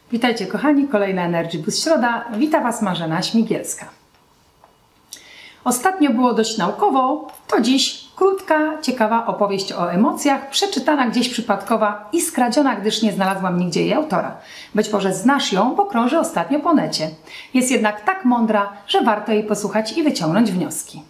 Witajcie kochani, kolejna Energy Boost Środa. Wita Was Marzena Śmigielska. Ostatnio było dość naukowo, to dziś krótka, ciekawa opowieść o emocjach, przeczytana gdzieś przypadkowa i skradziona, gdyż nie znalazłam nigdzie jej autora. Być może znasz ją, bo krąży ostatnio po necie. Jest jednak tak mądra, że warto jej posłuchać i wyciągnąć wnioski.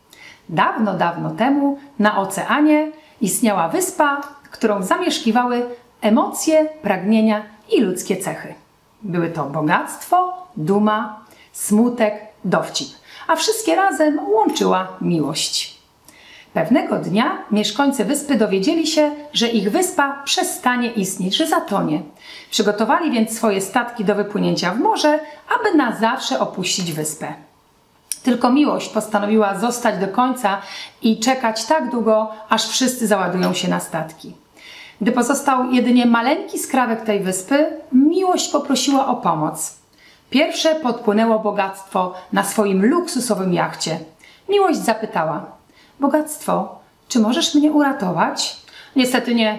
Dawno, dawno temu na oceanie istniała wyspa, którą zamieszkiwały emocje, pragnienia i ludzkie cechy. Były to bogactwo, duma, smutek, dowcip, a wszystkie razem łączyła miłość. Pewnego dnia mieszkańcy wyspy dowiedzieli się, że ich wyspa przestanie istnieć, że zatonie. Przygotowali więc swoje statki do wypłynięcia w morze, aby na zawsze opuścić wyspę. Tylko miłość postanowiła zostać do końca i czekać tak długo, aż wszyscy załadują się na statki. Gdy pozostał jedynie maleńki skrawek tej wyspy, miłość poprosiła o pomoc. Pierwsze podpłynęło bogactwo na swoim luksusowym jachcie. Miłość zapytała: bogactwo, czy możesz mnie uratować? Niestety nie.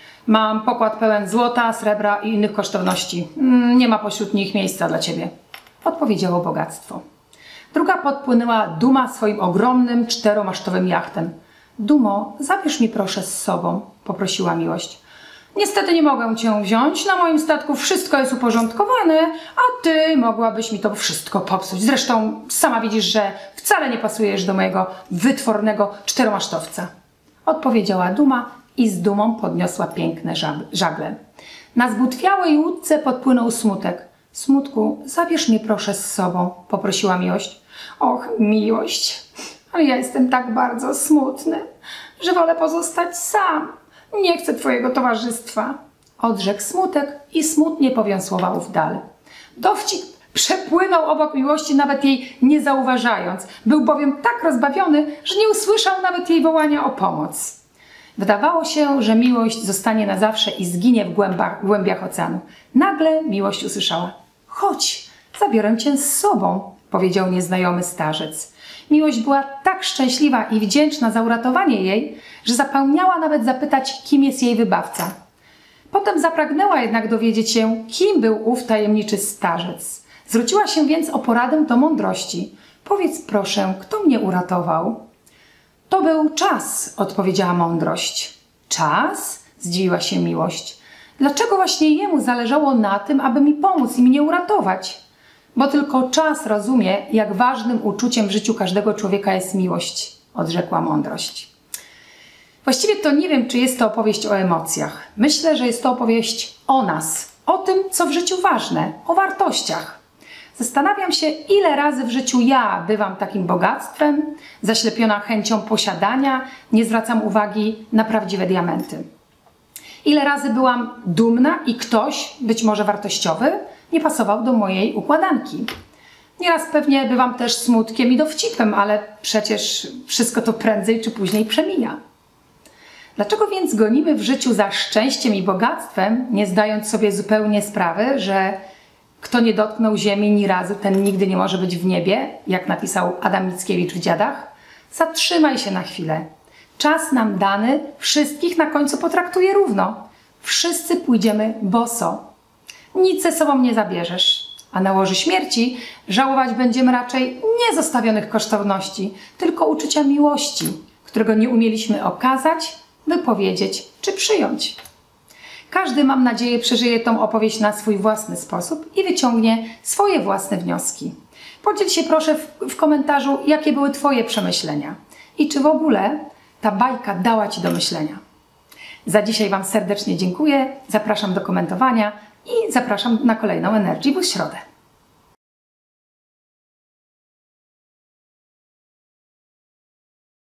Mam pokład pełen złota, srebra i innych kosztowności. Nie ma pośród nich miejsca dla ciebie. Odpowiedziało bogactwo. Druga podpłynęła duma swoim ogromnym, czteromasztowym jachtem. Dumo, zabierz mi proszę z sobą, poprosiła miłość. Niestety nie mogę cię wziąć, na moim statku wszystko jest uporządkowane, a ty mogłabyś mi to wszystko popsuć. Zresztą sama widzisz, że wcale nie pasujesz do mojego wytwornego czteromasztowca. Odpowiedziała duma i z dumą podniosła piękne żagle. Na zbutwiałej łódce podpłynął smutek. Smutku, zabierz mnie proszę z sobą, poprosiła miłość. Och, miłość, ale ja jestem tak bardzo smutny, że wolę pozostać sam. Nie chcę twojego towarzystwa. Odrzekł smutek i smutnie powiosłował w dal. Dowcip przepłynął obok miłości, nawet jej nie zauważając. Był bowiem tak rozbawiony, że nie usłyszał nawet jej wołania o pomoc. Wydawało się, że miłość zostanie na zawsze i zginie w głębiach oceanu. Nagle miłość usłyszała: chodź, zabiorę cię z sobą, powiedział nieznajomy starzec. Miłość była tak szczęśliwa i wdzięczna za uratowanie jej, że zapomniała nawet zapytać, kim jest jej wybawca. Potem zapragnęła jednak dowiedzieć się, kim był ów tajemniczy starzec. Zwróciła się więc o poradę do mądrości. Powiedz proszę, kto mnie uratował? To był czas, odpowiedziała mądrość. Czas? Zdziwiła się miłość. Dlaczego właśnie jemu zależało na tym, aby mi pomóc i mnie uratować? Bo tylko czas rozumie, jak ważnym uczuciem w życiu każdego człowieka jest miłość, odrzekła mądrość. Właściwie to nie wiem, czy jest to opowieść o emocjach. Myślę, że jest to opowieść o nas, o tym, co w życiu ważne, o wartościach. Zastanawiam się, ile razy w życiu ja bywam takim bogactwem, zaślepiona chęcią posiadania, nie zwracam uwagi na prawdziwe diamenty. Ile razy byłam dumna i ktoś, być może wartościowy, nie pasował do mojej układanki. Nieraz pewnie bywam też smutkiem i dowcipem, ale przecież wszystko to prędzej czy później przemija. Dlaczego więc gonimy w życiu za szczęściem i bogactwem, nie zdając sobie zupełnie sprawy, że kto nie dotknął ziemi ni razu, ten nigdy nie może być w niebie, jak napisał Adam Mickiewicz w Dziadach? Zatrzymaj się na chwilę. Czas nam dany wszystkich na końcu potraktuje równo. Wszyscy pójdziemy boso. Nic ze sobą nie zabierzesz, a na łoży śmierci żałować będziemy raczej nie zostawionych kosztowności, tylko uczucia miłości, którego nie umieliśmy okazać, wypowiedzieć czy przyjąć. Każdy, mam nadzieję, przeżyje tą opowieść na swój własny sposób i wyciągnie swoje własne wnioski. Podziel się proszę w komentarzu, jakie były twoje przemyślenia i czy w ogóle ta bajka dała ci do myślenia. Za dzisiaj wam serdecznie dziękuję, zapraszam do komentowania i zapraszam na kolejną Energy Boost Środę.